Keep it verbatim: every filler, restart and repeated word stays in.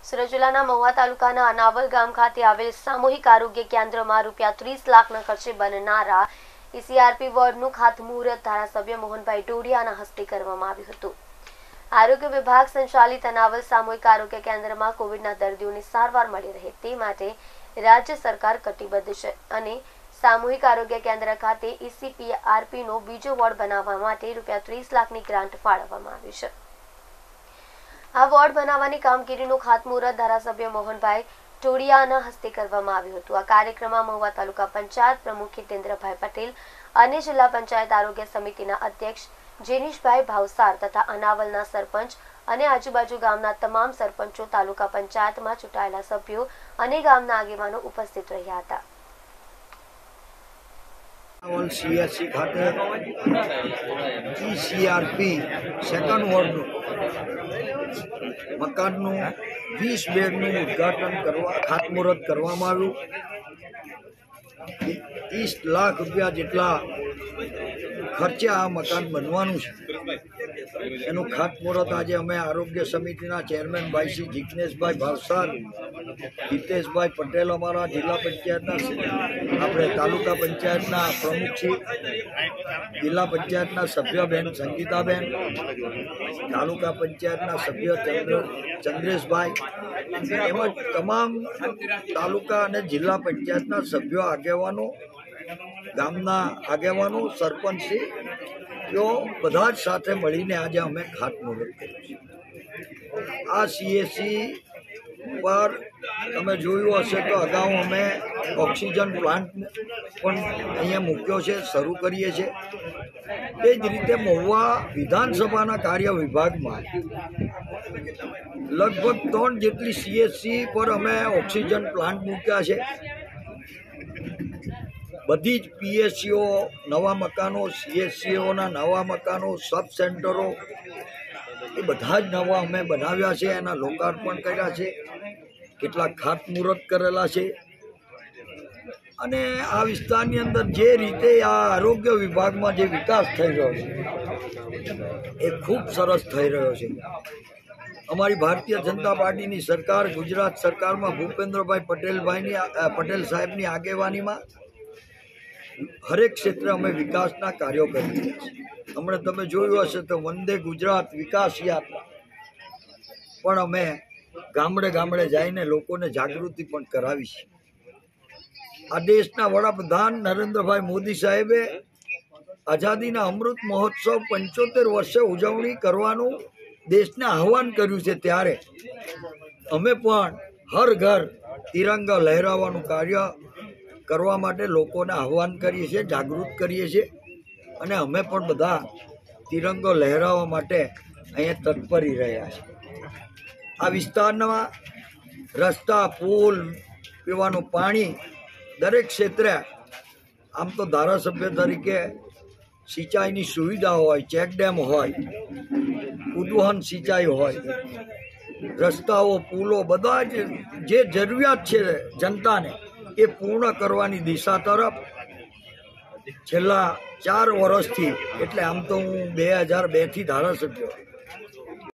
સુરત જિલ્લાના મહુવા તાલુકાના અનાવલ ગામ ખાતે આવેલ સામૂહિક આરોગ્ય કેન્દ્રમાં રૂપિયા ત્રીસ લાખના ખર્ચે બનનારા ઈસીઆરપી વોર્ડનું ખાતમુહૂર્ત ધારાસભ્ય મોહનભાઈ ડોડિયાના હસ્તે કરવામાં આવ્યું હતું। આરોગ્ય વિભાગ સંચાલિત અનાવલ સામૂહિક આરોગ્ય કેન્દ્રમાં કોવિડના દર્દીઓને સારવાર મળી રહે તે માટે રાજ્ય સરકાર કટિબદ્ધ છે અને સામૂહિક આરોગ્ય કેન્દ્ર ખાતે ઈસીઆરપીનો બીજો વોર્ડ બનાવવા માટે રૂપિયા ત્રીસ લાખની ગ્રાન્ટ ફાળવવામાં આવી છે। આ વોર્ડ બનાવવાની કામગીરીનું ખાતમુહૂર્ત ધારાસભ્ય મોહનભાઈ ટોડિયાના હસ્તે કરવામાં આવ્યું હતું। આ કાર્યક્રમમાં મહુવા તાલુકા પંચાયત પ્રમુખ હિતેન્દ્રભાઈ પટેલ અને જિલ્લા પંચાયત આરોગ્ય સમિતિના અધ્યક્ષ જેનીશભાઈ ભાવસાર તથા અનાવલના સરપંચ અને આજુબાજુ ગામના તમામ સરપંચો, તાલુકા પંચાયતમાં ચૂંટાયેલા સભ્યો અને ગામના આગેવાનો ઉપસ્થિત રહ્યા હતા। અનાવલ સીએસસી ખાતે ઈસીઆરપી સેકન્ડ વોર્ડનું મકાનનું વીસ બેડનું ઉદ્ઘાટન કરવા ખાતમુહૂર્ત કરવામાં આવ્યું। ત્રીસ લાખ રૂપિયા જેટલા ખર્ચે આ મકાન બનવાનું છે, એનું ખાતમુહૂર્ત આજે અમે આરોગ્ય સમિતિના ચેરમેન ભાઈ શ્રી જિજ્ઞેશભાઈ ભાવસાર, હિતેશભાઈ પટેલ, અમારા જિલ્લા પંચાયતના આપણે તાલુકા પંચાયતના પ્રમુખ છીએ, જિલ્લા પંચાયતના સભ્યબેન સંગીતાબેન, તાલુકા પંચાયતના સભ્ય ચંદ્ર ચંદ્રેશભાઈ એમાં તમામ તાલુકા અને જિલ્લા પંચાયતના સભ્યો, આગેવાનો, ગામના આગેવાનો, સરપંચશ્રી તેઓ બધા જ સાથે મળીને આજે અમે ખાતમુહૂર્ત કર્યું છે। આ સીએસસી પર તમે જોયું હશે તો અગાઉ અમે ઓક્સિજન પ્લાન્ટ પણ અહીંયા મૂક્યો છે, શરૂ કરીએ છીએ। તે જ રીતે મહુવા વિધાનસભાના કાર્ય વિભાગમાં લગભગ ત્રણ જેટલી સીએસસી પર અમે ઓક્સિજન પ્લાન્ટ મૂક્યા છે। બધી જ પીએચસીઓ નવા મકાનો, સીએચસીઓના નવા મકાનો, સબ સેન્ટરો એ બધા જ નવા અમે બનાવ્યા છે, એના લોકાર્પણ કર્યા છે, કેટલાક ખાતમુહૂર્ત કરેલા છે। અને આ વિસ્તારની અંદર જે રીતે આ આરોગ્ય વિભાગમાં જે વિકાસ થઈ રહ્યો છે એ ખૂબ સરસ થઈ રહ્યો છે। અમારી ભારતીય જનતા પાર્ટીની સરકાર, ગુજરાત સરકારમાં ભૂપેન્દ્રભાઈ પટેલભાઈની પટેલ સાહેબની આગેવાનીમાં હરેક ક્ષેત્રે અમે વિકાસના કાર્યો કરી રહ્યા છીએ। હમણાં તમે જોયું હશે તો વંદે ગુજરાત વિકાસ યાત્રા પણ અમે ગામડે ગામડે જઈને લોકોને જાગૃતિ પણ કરાવી છે। આ દેશના વડાપ્રધાન નરેન્દ્રભાઈ મોદી સાહેબે આઝાદીના અમૃત મહોત્સવ પંચોતેર વર્ષે ઉજવણી કરવાનું દેશને આહવાન કર્યું છે, ત્યારે અમે પણ હર ઘર તિરંગા લહેરાવવાનું કાર્ય કરવા માટે લોકોને આહવાન કરીએ છીએ, જાગૃત કરીએ છીએ અને અમે પણ બધા તિરંગો લહેરાવવા માટે અહીંયા તત્પરી રહ્યા છીએ। આ વિસ્તારના રસ્તા, પુલ, પીવાનું પાણી દરેક ક્ષેત્રે આમ તો ધારાસભ્ય તરીકે સિંચાઈની સુવિધા હોય, ચેકડેમ હોય, ઉદ્વહન સિંચાઈ હોય, રસ્તાઓ, પુલો બધા જ જે જરૂરિયાત છે જનતાને એ પૂર્ણ કરવાની દિશા તરફ છેલ્લા ચાર વર્ષથી, એટલે આમ તો હું બે હજાર બેથી ધારાસભ્ય